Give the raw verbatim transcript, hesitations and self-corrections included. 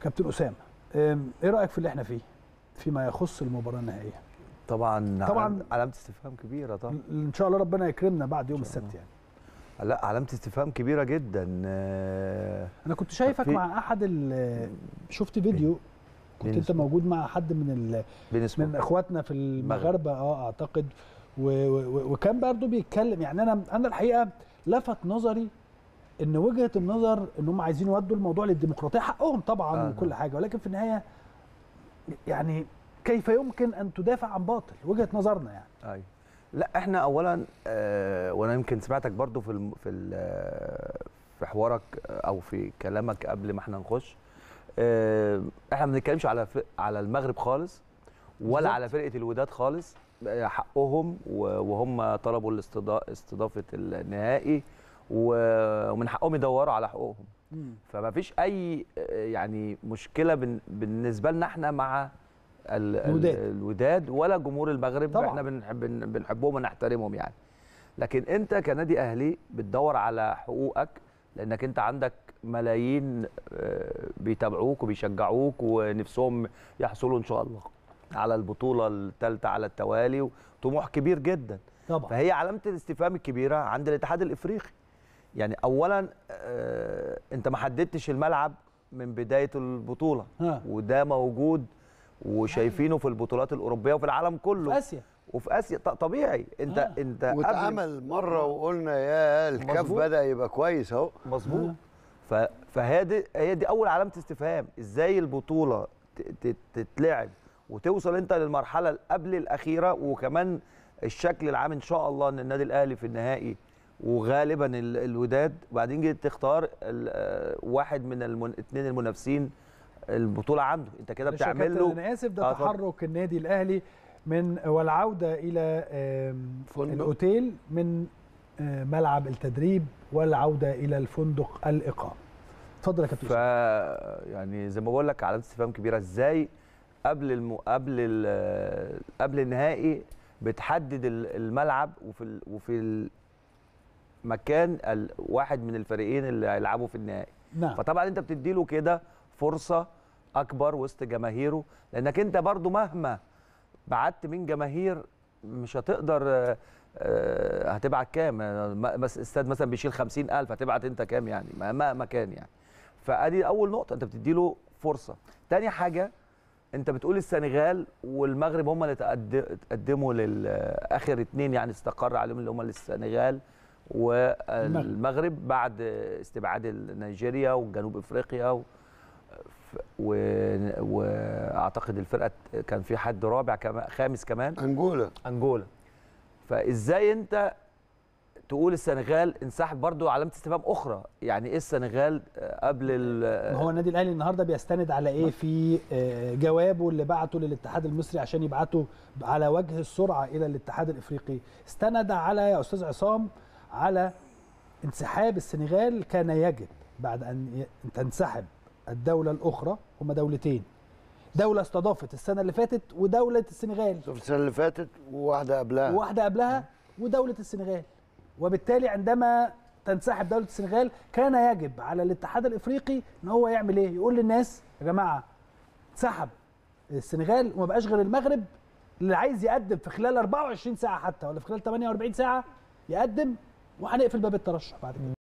كابتن اسامه، ايه رايك في اللي احنا فيه فيما يخص المباراه النهائيه؟ طبعا طبعا علامه استفهام كبيره طبعا. ان شاء الله ربنا يكرمنا بعد يوم السبت يعني. لا علامه استفهام كبيره جدا. انا كنت شايفك مع احد شفت فيديو كنت انت موجود مع حد من من اخواتنا في المغاربه اه اعتقد، وكان برضه بيتكلم. يعني انا انا الحقيقه لفت نظري ان وجهه النظر ان هم عايزين يودوا الموضوع للديمقراطيه، حقهم طبعا آه وكل حاجه، ولكن في النهايه يعني كيف يمكن ان تدافع عن باطل؟ وجهه نظرنا يعني. ايوه. لا احنا اولا آه وانا يمكن سمعتك برضو في الم في في حوارك او في كلامك قبل ما احنا نخش، آه احنا ما بنتكلمش على على المغرب خالص ولا بالزبط. على فرقه الوداد خالص، حقهم وهم طلبوا استضافه النهائي ومن حقهم يدوروا على حقوقهم. مم. فما فيش اي يعني مشكله بالنسبه لنا احنا مع الوداد, الوداد ولا جمهور المغرب طبعا. احنا بنحب بنحبهم ونحترمهم يعني. لكن انت كنادي اهلي بتدور على حقوقك لانك انت عندك ملايين بيتابعوك وبيشجعوك ونفسهم يحصلوا ان شاء الله على البطوله الثالثه على التوالي، وطموح كبير جدا طبعا. فهي علامه الاستفهام الكبيره عند الاتحاد الافريقي. يعني اولا آه انت ما حددتش الملعب من بدايه البطوله ها. وده موجود وشايفينه في البطولات الاوروبيه وفي العالم كله، في اسيا وفي اسيا طبيعي. انت آه. انت واتعمل مره وقلنا يا الكاف بدا يبقى كويس اهو مظبوط. آه. فهي دي هي دي اول علامه استفهام، ازاي البطوله تتلعب وتوصل انت للمرحله اللي قبل الاخيره، وكمان الشكل العام ان شاء الله ان النادي الاهلي في النهائي وغالبا الوداد، وبعدين جيت تختار واحد من الاثنين المنافسين البطوله عنده، انت كده بتعمل له. انا اسف ده آه تحرك النادي الاهلي من والعوده الى الاوتيل من ملعب التدريب والعوده الى الفندق الاقامه. اتفضل يا كابتن. ف يعني زي ما بقول لك علامه استفهام كبيره، ازاي قبل الم... قبل ال... قبل النهائي بتحدد الملعب وفي وفي المكان الواحد من الفريقين اللي هيلعبوا في النهائي. نعم. فطبعا انت بتدي له كده فرصه اكبر وسط جماهيره، لانك انت برضو مهما بعدت من جماهير مش هتقدر. هتبعت كام؟ استاد مثلا بيشيل خمسين ألف، هتبعت انت كام يعني؟ مهما كان يعني. فادي اول نقطه، انت بتدي له فرصه. تاني حاجه، انت بتقول السنغال والمغرب هم اللي تقدموا للاخر اتنين يعني استقر عليهم، اللي هم السنغال والمغرب بعد استبعاد نيجيريا وجنوب افريقيا و... و... واعتقد الفرقه كان في حد رابع كمان خامس كمان انجولا انجولا. فازاي انت تقول السنغال انسحب؟ برضو علامه استفهام اخرى، يعني ايه السنغال قبل ال هو النادي الاهلي النهارده بيستند على ايه في جوابه اللي بعته للاتحاد المصري عشان يبعته على وجه السرعه الى الاتحاد الافريقي؟ استند على يا استاذ عصام على انسحاب السنغال. كان يجب بعد ان تنسحب الدوله الاخرى، هما دولتين، دوله استضافت السنه اللي فاتت ودوله السنغال السنه اللي فاتت وواحده قبلها وواحده قبلها ودوله السنغال، وبالتالي عندما تنسحب دوله السنغال كان يجب على الاتحاد الافريقي ان هو يعمل ايه؟ يقول للناس يا جماعه انسحب السنغال وما بقاش غير المغرب، اللي عايز يقدم في خلال أربعة وعشرين ساعه حتى ولا في خلال ثمانية وأربعين ساعه يقدم، وهنقفل باب الترشح بعد كده.